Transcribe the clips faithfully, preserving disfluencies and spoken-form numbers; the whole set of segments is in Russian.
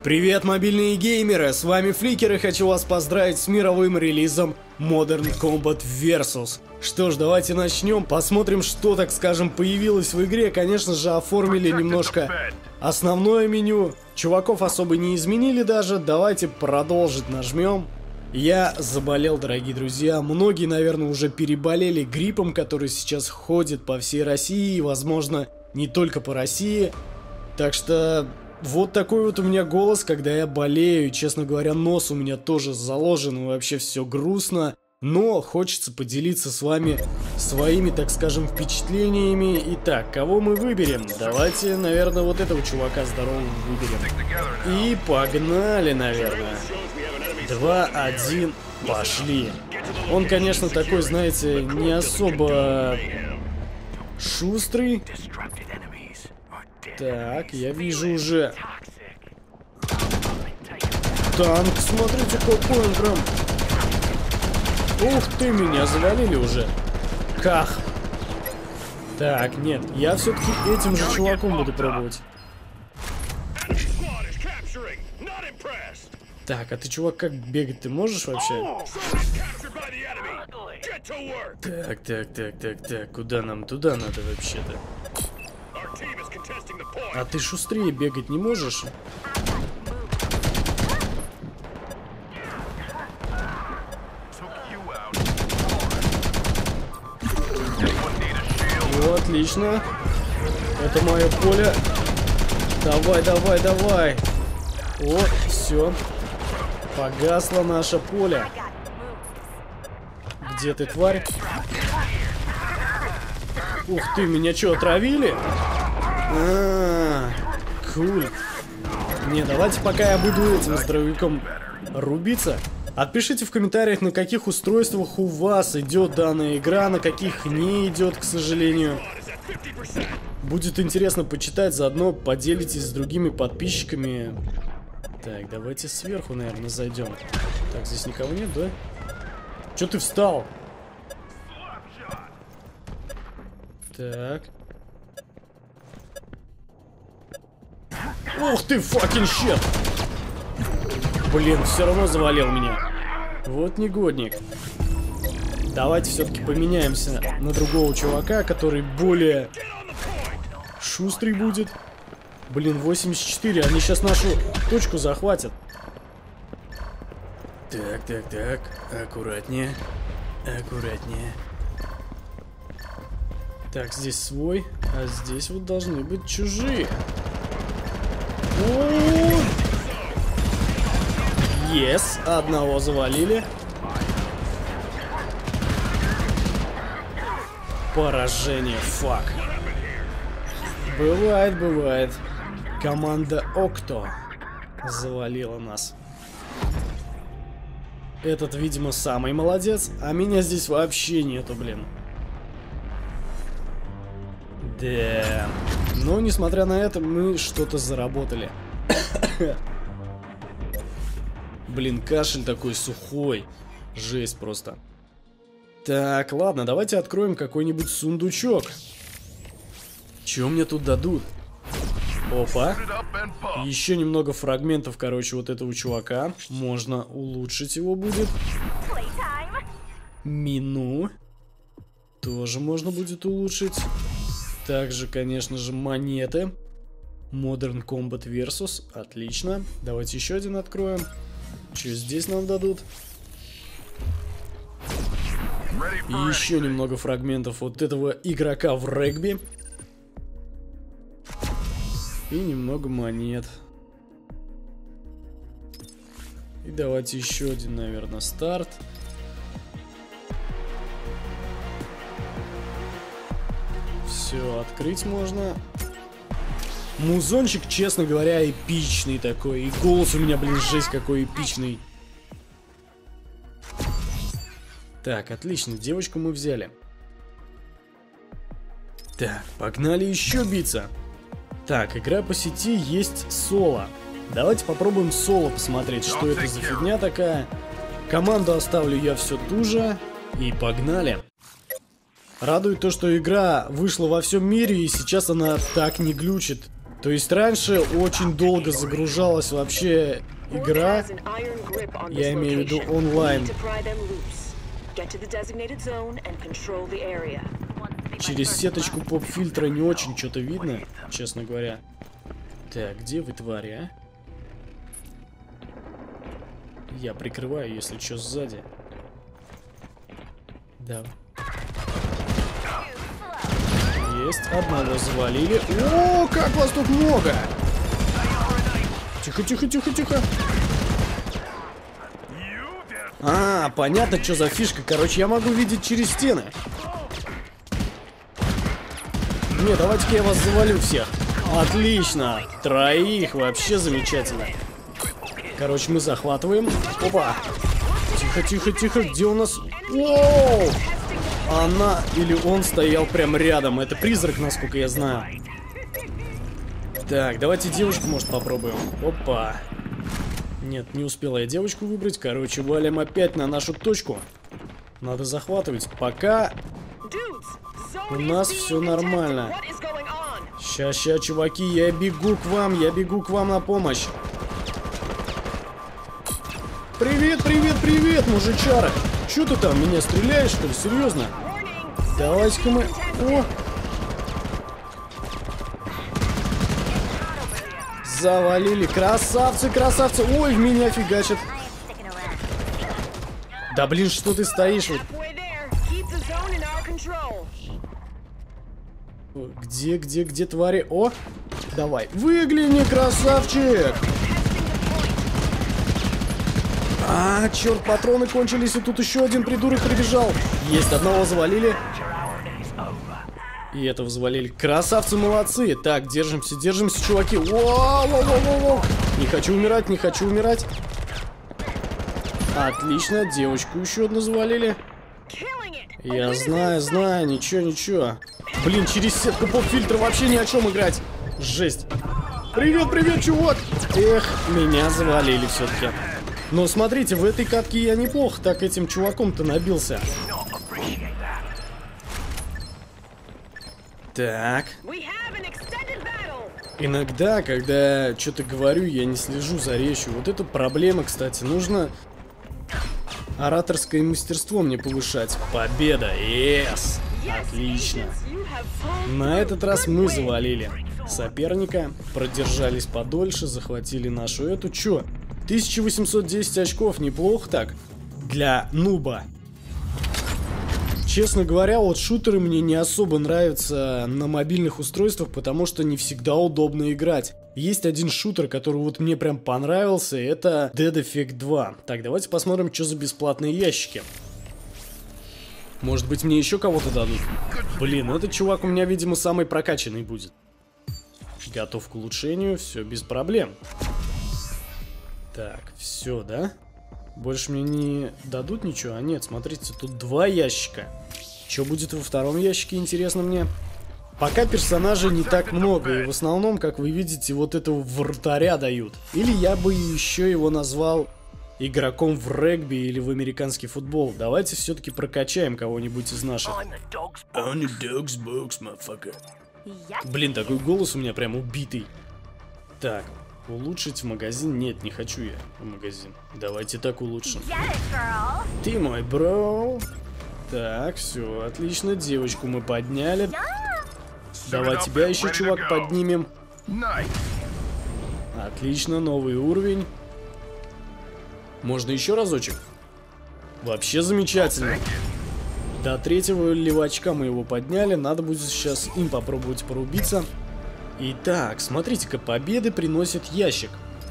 Привет, мобильные геймеры, с вами Фликер и хочу вас поздравить с мировым релизом Modern Combat Versus. Что ж, давайте начнем, посмотрим, что, так скажем, появилось в игре. Конечно же, оформили немножко основное меню, чуваков особо не изменили даже, давайте продолжить нажмем. Я заболел, дорогие друзья, многие, наверное, уже переболели гриппом, который сейчас ходит по всей России, и, возможно, не только по России, так что... Вот такой вот у меня голос, когда я болею. Честно говоря, нос у меня тоже заложен, и вообще все грустно. Но хочется поделиться с вами своими, так скажем, впечатлениями. Итак, кого мы выберем? Давайте, наверное, вот этого чувака здорового выберем. И погнали, наверное. Два, один, пошли. Он, конечно, такой, знаете, не особо шустрый. Так, я вижу уже танк, смотрите, какой он прям. Ух ты, меня завалили уже. Ках. Так, нет, я все-таки этим же чуваком буду пробовать. Так, а ты, чувак, как бегать ты можешь вообще? Так, так, так, так, так, куда нам туда надо вообще-то? А ты шустрее бегать не можешь? Ну, отлично. Это мое поле. Давай, давай, давай. О, все. Погасло наше поле. Где ты, тварь? Ух ты, меня что, отравили? А, куль. Не, давайте пока я буду этим здоровяком рубиться. Отпишите в комментариях, на каких устройствах у вас идет данная игра, на каких не идет, к сожалению. Будет интересно почитать, заодно поделитесь с другими подписчиками. Так, давайте сверху, наверное, зайдем. Так, здесь никого нет, да? Че ты встал? Так. Ух ты, факин щет! Блин, все равно завалил меня. Вот негодник. Давайте все-таки поменяемся на другого чувака, который более шустрый будет. Блин, восемьдесят четыре, они сейчас нашу точку захватят. Так, так, так, аккуратнее, аккуратнее. Так, здесь свой, а здесь вот должны быть чужие. Yes, одного завалили. Поражение, фак. Бывает, бывает. Команда Окто завалила нас. Этот, видимо, самый молодец, а меня здесь вообще нету, блин. Да. Но, несмотря на это, мы что-то заработали. Блин, кашель такой сухой. Жесть просто. Так, ладно, давайте откроем какой-нибудь сундучок. Чего мне тут дадут? Опа. Еще немного фрагментов, короче, вот этого чувака. Можно улучшить его будет. Мину. Тоже можно будет улучшить. Также, конечно же, монеты. Modern Combat Versus. Отлично. Давайте еще один откроем. Что здесь нам дадут? И еще немного фрагментов вот этого игрока в регби. И немного монет. И давайте еще один, наверное, старт. Все, открыть можно. Музончик, честно говоря, эпичный такой. И голос у меня, блин, жесть какой эпичный. Так, отлично, девочку мы взяли. Так, погнали еще биться. Так, игра по сети есть соло. Давайте попробуем соло посмотреть, что это за фигня такая. Команду оставлю я все ту же. И погнали. Радует то, что игра вышла во всем мире, и сейчас она так не глючит. То есть раньше очень долго загружалась вообще игра, я имею в виду онлайн. Через сеточку поп-фильтра не очень что-то видно, честно говоря. Так, где вы, твари, а? Я прикрываю, если что, сзади. Да. Есть, одного завалили. О, как вас тут много! Тихо, тихо, тихо, тихо. А, понятно, что за фишка. Короче, я могу видеть через стены. Не, давайте-ка я вас завалю всех. Отлично. Троих. Вообще замечательно. Короче, мы захватываем. Опа. Тихо, тихо, тихо. Где у нас... Воу! Она или он стоял прям рядом. Это призрак, насколько я знаю. Так, давайте девочку, может, попробуем. Опа. Нет, не успела я девочку выбрать. Короче, валим опять на нашу точку. Надо захватывать. Пока у нас все нормально. Ща, ща, чуваки, я бегу к вам. Я бегу к вам на помощь. Привет, привет, привет, мужичара. Чё ты там, меня стреляешь, что ли? Серьезно? Давайте-ка мы... О! Завалили. Красавцы, красавцы. Ой, в меня фигачат. Да блин, что ты стоишь? Вот. Где, где, где твари? О! Давай. Выгляни, красавчик! А, черт, патроны кончились, и тут еще один придурок прибежал. Есть, одного завалили. И этого завалили. Красавцы, молодцы. Так, держимся, держимся, чуваки. Воу-воу-воу-воу-воу. Не хочу умирать, не хочу умирать. Отлично, девочку еще одну завалили. Я знаю, знаю, ничего, ничего. Блин, через сетку поп-фильтра вообще ни о чем играть. Жесть. Привет, привет, чувак. Эх, меня завалили все-таки. Но смотрите, в этой катке я неплохо так этим чуваком-то набился. Так. Иногда, когда что-то говорю, я не слежу за речью. Вот это проблема, кстати. Нужно ораторское мастерство мне повышать. Победа! Yes! Отлично. На этот раз мы завалили соперника. Продержались подольше, захватили нашу эту. Чё? тысяча восемьсот десять очков, неплохо так. Для нуба. Честно говоря, вот шутеры мне не особо нравятся на мобильных устройствах, потому что не всегда удобно играть. Есть один шутер, который вот мне прям понравился, это Dead Effect два. Так, давайте посмотрим, что за бесплатные ящики. Может быть, мне еще кого-то дадут? Блин, этот чувак у меня, видимо, самый прокачанный будет. Готов к улучшению, все без проблем. Так, все, да? Больше мне не дадут ничего? А нет, смотрите, тут два ящика. Что будет во втором ящике, интересно мне. Пока персонажей не так много, и в основном, как вы видите, вот этого вратаря дают. Или я бы еще его назвал игроком в регби или в американский футбол. Давайте все-таки прокачаем кого-нибудь из наших. On the dog's box, motherfucker. Блин, такой голос у меня прям убитый. Так. Улучшить в магазин? Нет, не хочу я в магазин. Давайте так улучшим. Ты мой бро. Так, все, отлично. Девочку мы подняли. Давай тебя еще, чувак, поднимем. Отлично, новый уровень. Можно еще разочек? Вообще замечательно. До третьего левачка мы его подняли. Надо будет сейчас им попробовать порубиться. Итак, смотрите-ка, победы приносят ящик.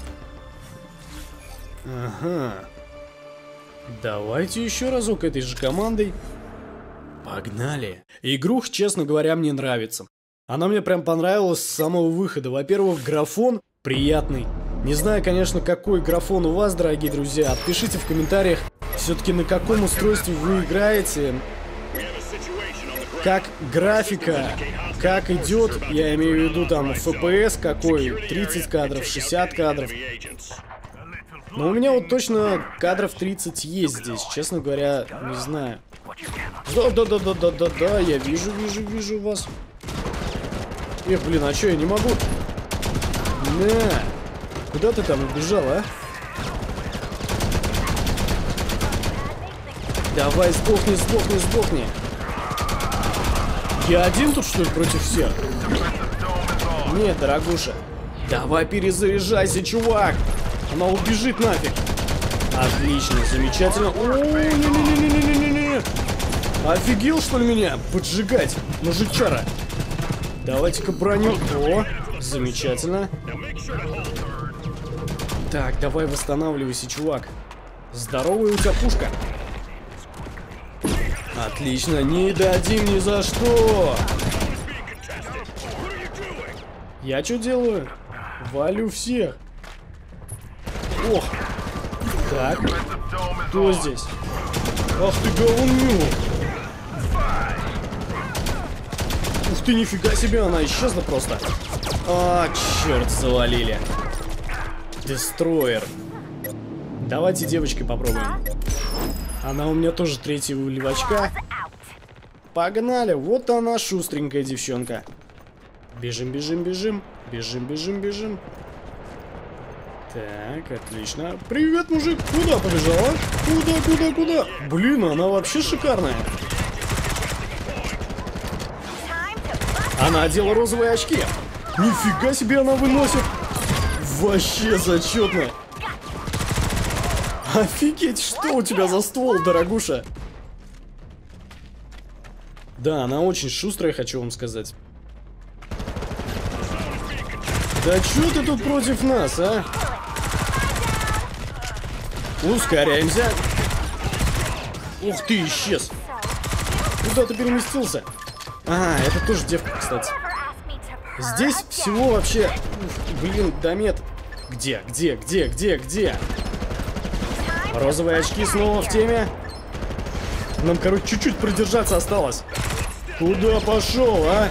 Ага. Давайте еще разок этой же командой. Погнали. Игрух, честно говоря, мне нравится. Она мне прям понравилась с самого выхода. Во-первых, графон приятный. Не знаю, конечно, какой графон у вас, дорогие друзья. Отпишите в комментариях, все-таки на каком устройстве вы играете. Как графика, как идет, я имею в виду там эф пи эс какой, тридцать кадров, шестьдесят кадров. Но у меня вот точно кадров тридцать есть здесь, честно говоря, не знаю. Да-да-да-да-да-да-да, я вижу, вижу, вижу вас. Эх, блин, а что, я не могу? На! Куда ты там убежал, а? Давай, сдохни, сдохни, сдохни. Я один тут, что ли, против всех? Нет, дорогуша. Давай перезаряжайся, чувак. Она убежит нафиг. Отлично, замечательно. О, не-не-не-не-не-не-не. Офигел, что ли, меня поджигать, мужичара? Давайте-ка броню. О, замечательно. Так, давай восстанавливайся, чувак. Здоровая у тебя пушка. Отлично, не дадим ни за что. Я что делаю? Валю всех. Ох. Так. Кто здесь? Ах ты говнюк. Ух ты, нифига себе, она исчезла просто. А, черт, завалили. Дестройер. Давайте девочкой попробуем. Она у меня тоже третьего левачка. Погнали, вот она, шустренькая девчонка. Бежим, бежим, бежим. Бежим, бежим, бежим. Так, отлично. Привет, мужик. Куда побежала? Куда, куда, куда? Блин, она вообще шикарная. Она одела розовые очки. Нифига себе она выносит. Вообще зачетно. Офигеть, что у тебя за ствол, дорогуша? Да, она очень шустрая, хочу вам сказать. Да чё ты тут против нас, а? Ускоряемся. Ух ты, исчез. Куда ты переместился? А, это тоже девка, кстати. Здесь всего вообще... Ух, блин, домет. Где, где, где, где, где? Розовые очки снова в теме. Нам, короче, чуть-чуть продержаться осталось. Куда пошел, а?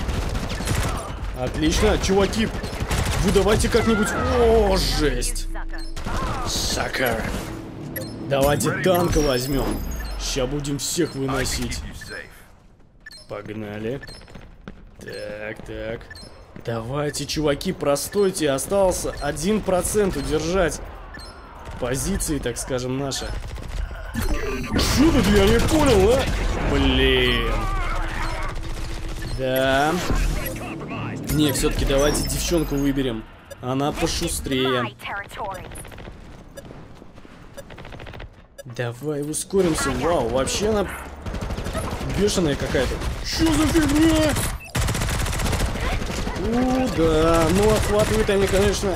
Отлично, чуваки. Вы давайте как-нибудь... О, жесть. Сакер. Давайте танка возьмем. Сейчас будем всех выносить. Погнали. Так, так. Давайте, чуваки, простойте. Остался один процент удержать позиции, так скажем, наши. Что тут, я не понял, а? Блин. Да. Не, все-таки давайте девчонку выберем. Она пошустрее. Давай ускоримся. Вау, вообще она бешеная какая-то. Что за фигня? У, да. Ну, охватывают они, конечно.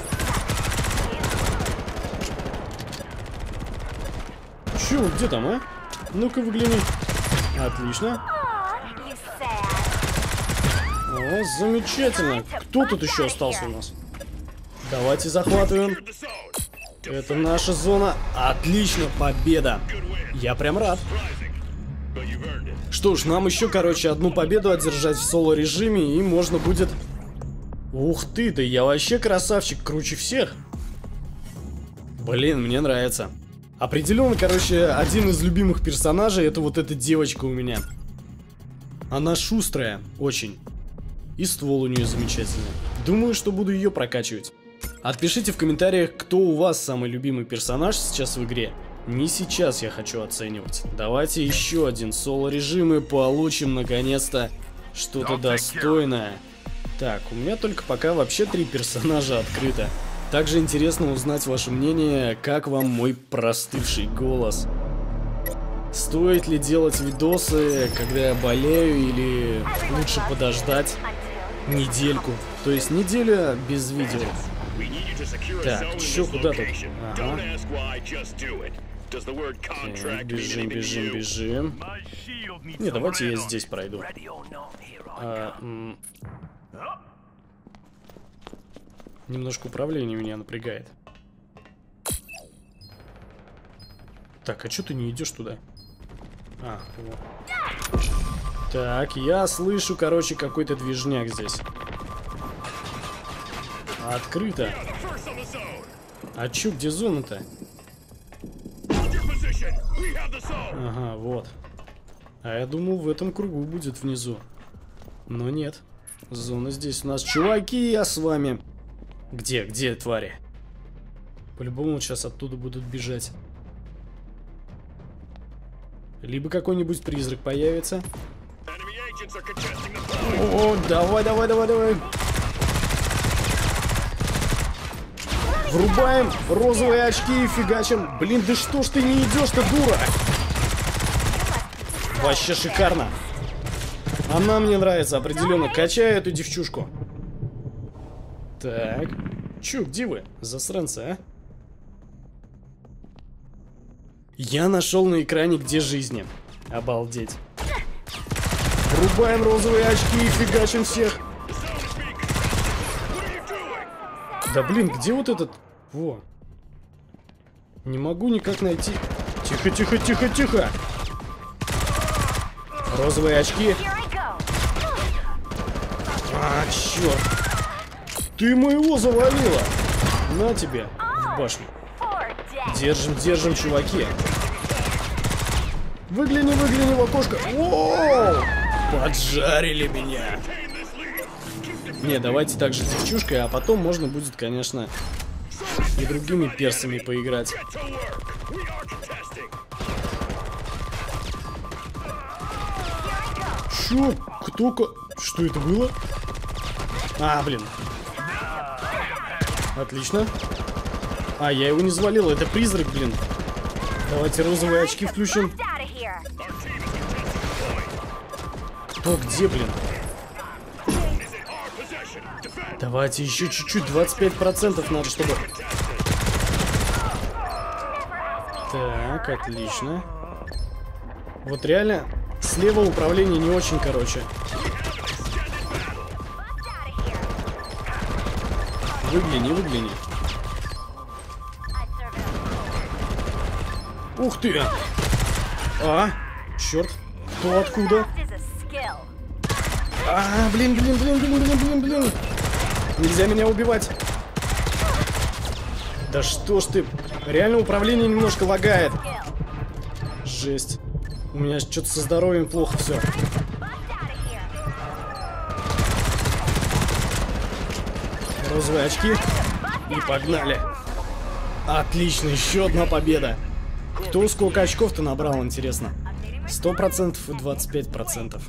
Че, где там, а? Ну-ка, выгляни. Отлично. О, замечательно. Кто тут еще остался у нас? Давайте захватываем. Это наша зона. Отлично, победа. Я прям рад. Что ж, нам еще, короче, одну победу одержать в соло-режиме, и можно будет... Ух ты, да я вообще красавчик, круче всех. Блин, мне нравится. Определенно, короче, один из любимых персонажей — это вот эта девочка у меня. Она шустрая, очень. И ствол у нее замечательный. Думаю, что буду ее прокачивать. Отпишите в комментариях, кто у вас самый любимый персонаж сейчас в игре. Не сейчас я хочу оценивать. Давайте еще один соло-режим и получим наконец-то что-то достойное. Так, у меня только пока вообще три персонажа открыто. Также интересно узнать ваше мнение, как вам мой простывший голос. Стоит ли делать видосы, когда я болею, или лучше подождать недельку? То есть неделя без видео. Так, чё, куда тут? Ага. Так, бежим, бежим, бежим. Не, давайте я здесь пройду. А, немножко управление меня напрягает. Так, а чё ты не идешь туда? А, вот. Так, я слышу, короче, какой-то движняк здесь. Открыто. А чё, где зона-то? Ага, вот. А я думал, в этом кругу будет внизу. Но нет. Зона здесь у нас. Чуваки, я с вами. Где, где твари? По-любому сейчас оттуда будут бежать. Либо какой-нибудь призрак появится. О, давай, давай, давай, давай. Врубаем розовые очки и фигачим. Блин, да что ж ты не идешь-то, дура? Вообще шикарно. Она мне нравится определенно. Качаю эту девчушку. Так. Чё, где вы, засранцы, а? Я нашел на экране, где жизни. Обалдеть. Врубаем розовые очки и фигачим всех. Да блин, где вот этот... Во. Не могу никак найти. Тихо, тихо, тихо, тихо. Розовые очки. А, черт. Ты моего завалила. На тебе, в башню. Держим, держим, чуваки. Выгляни, выгляни в окошко. Воу! Поджарили меня. Не, давайте также с девчушкой, а потом можно будет, конечно, и другими персами поиграть. Чё? Кто-ко? Что это было? А, блин. Отлично. А, я его не завалил, это призрак, блин. Давайте розовые очки включим. Кто где, блин? Давайте еще чуть-чуть, двадцать пять процентов надо, чтобы... Так, отлично. Вот реально, слева управление не очень, короче. Выгляни, выгляни. Ух ты! А, черт, кто откуда? А, блин, блин, блин, блин, блин, блин, блин. Нельзя меня убивать. Да что ж ты, реально управление немножко лагает. Жесть. У меня что-то со здоровьем плохо все. Розовые очки. И погнали. Отлично, еще одна победа. Кто сколько очков-то набрал, интересно? сто процентов и двадцать пять процентов.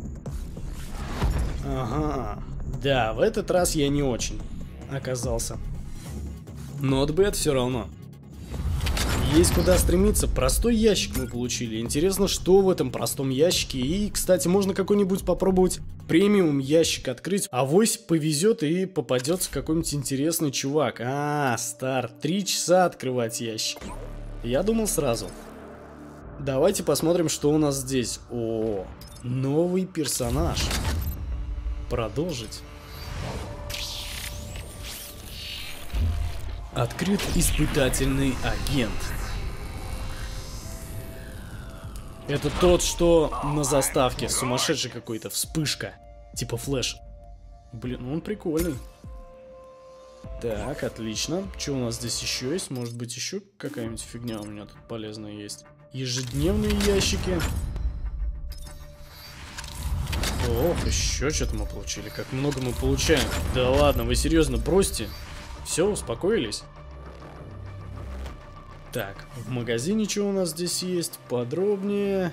Ага. Да, в этот раз я не очень оказался. Not bad все равно. Есть куда стремиться. Простой ящик мы получили. Интересно, что в этом простом ящике. И, кстати, можно какой-нибудь попробовать премиум ящик открыть. Авось повезет и попадется какой-нибудь интересный чувак. А, старт. Три часа открывать ящики. Я думал сразу. Давайте посмотрим, что у нас здесь. О, новый персонаж. Продолжить. Открыт испытательный агент. Это тот, что на заставке. Сумасшедший какой-то. Вспышка. Типа флэш. Блин, он прикольный. Так, отлично. Что у нас здесь еще есть? Может быть, еще какая-нибудь фигня у меня тут полезная есть. Ежедневные ящики. Ох, еще что-то мы получили. Как много мы получаем. Да ладно, вы серьезно бросьте. Все, успокоились? Так, в магазине что у нас здесь есть? Подробнее.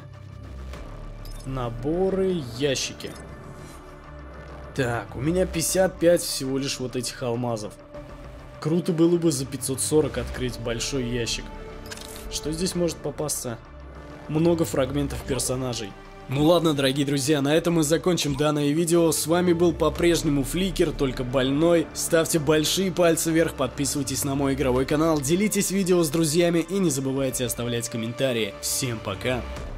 Наборы, ящики. Так, у меня пятьдесят пять всего лишь вот этих алмазов. Круто было бы за пятьсот сорок открыть большой ящик. Что здесь может попасться? Много фрагментов персонажей. Ну ладно, дорогие друзья, на этом мы закончим данное видео. С вами был по-прежнему Фликер, только больной. Ставьте большие пальцы вверх, подписывайтесь на мой игровой канал, делитесь видео с друзьями и не забывайте оставлять комментарии. Всем пока!